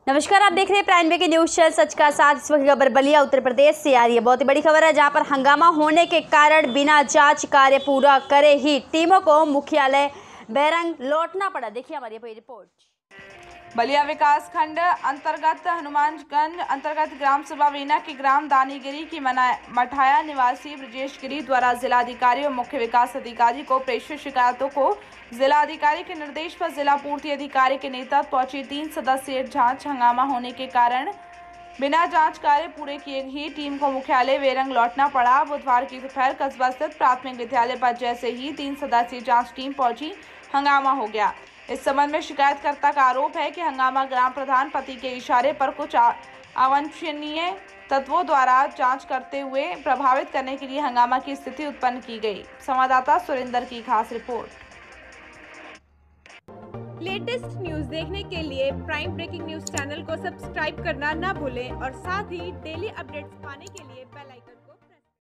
नमस्कार, आप देख रहे हैं प्राइम के न्यूज चैनल सच का साथ। इस वक्त खबर बलिया उत्तर प्रदेश से आ रही है। बहुत ही बड़ी खबर है, जहां पर हंगामा होने के कारण बिना जांच कार्य पूरा करे ही टीमों को मुख्यालय बैरंग लौटना पड़ा। देखिए हमारी रिपोर्ट। बलिया विकास खंड अंतर्गत हनुमानगंज अंतर्गत ग्राम सभा वीना के ग्राम दानीगिरी की मठाया निवासी ब्रजेश गिरी द्वारा जिलाधिकारी और मुख्य विकास अधिकारी को प्रेषित शिकायतों को जिलाधिकारी के निर्देश पर जिला पूर्ति अधिकारी के नेतृत्व पहुंची 3 सदस्यीय जांच हंगामा होने के कारण बिना जांच कार्य पूरे किए ही टीम को मुख्यालय बैरंग लौटना पड़ा। बुधवार की दोपहर कस्बा स्थित प्राथमिक विद्यालय पर जैसे ही 3 सदस्यीय जांच टीम पहुंची, हंगामा हो गया। इस संबंध में शिकायतकर्ता का आरोप है कि हंगामा ग्राम प्रधान पति के इशारे पर कुछ अवांछनीय तत्वों द्वारा जांच करते हुए प्रभावित करने के लिए हंगामा की स्थिति उत्पन्न की गई। संवाददाता सुरेंद्र की खास रिपोर्ट। लेटेस्ट न्यूज देखने के लिए प्राइम ब्रेकिंग न्यूज चैनल को सब्सक्राइब करना ना भूलें और साथ ही डेली अपडेट्स पाने के लिए बेल आइकन